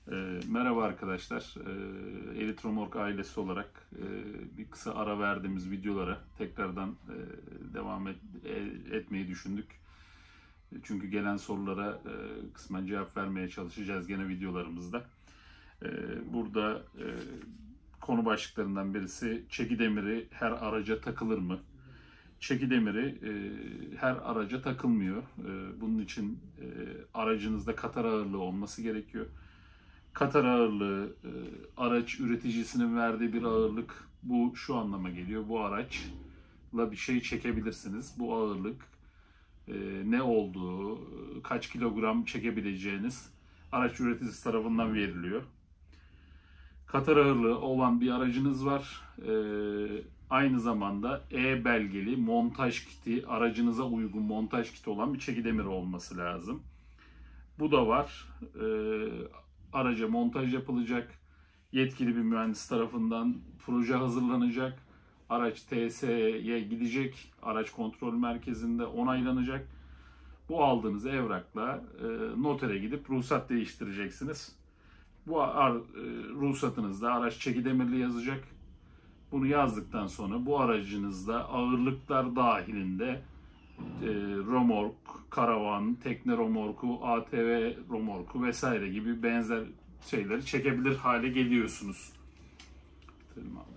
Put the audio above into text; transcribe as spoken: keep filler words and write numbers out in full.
E, merhaba arkadaşlar, e, Elit Romork ailesi olarak e, bir kısa ara verdiğimiz videolara tekrardan e, devam et, e, etmeyi düşündük. Çünkü gelen sorulara e, kısmen cevap vermeye çalışacağız gene videolarımızda. E, burada e, konu başlıklarından birisi çeki demiri her araca takılır mı? Çeki demiri e, her araca takılmıyor. E, bunun için e, aracınızda katar ağırlığı olması gerekiyor. Katar ağırlığı, e, araç üreticisinin verdiği bir ağırlık. Bu şu anlama geliyor. Bu araçla bir şey çekebilirsiniz. Bu ağırlık e, ne olduğu, kaç kilogram çekebileceğiniz araç üreticisi tarafından veriliyor. Katar ağırlığı olan bir aracınız var. E, aynı zamanda E belgeli montaj kiti, aracınıza uygun montaj kiti olan bir çeki demiri olması lazım. Bu da var. E, araca montaj yapılacak. Yetkili bir mühendis tarafından proje hazırlanacak. Araç T S'ye gidecek. Araç kontrol merkezinde onaylanacak. Bu aldığınız evrakla e, notere gidip ruhsat değiştireceksiniz. Bu ar, e, ruhsatınızda araç çeki demirli yazacak. Bunu yazdıktan sonra bu aracınızda ağırlıklar dahilinde e, romork, karavan, tekne romorku, A T V romorku vesaire gibi benzer şeyleri çekebilir hale geliyorsunuz.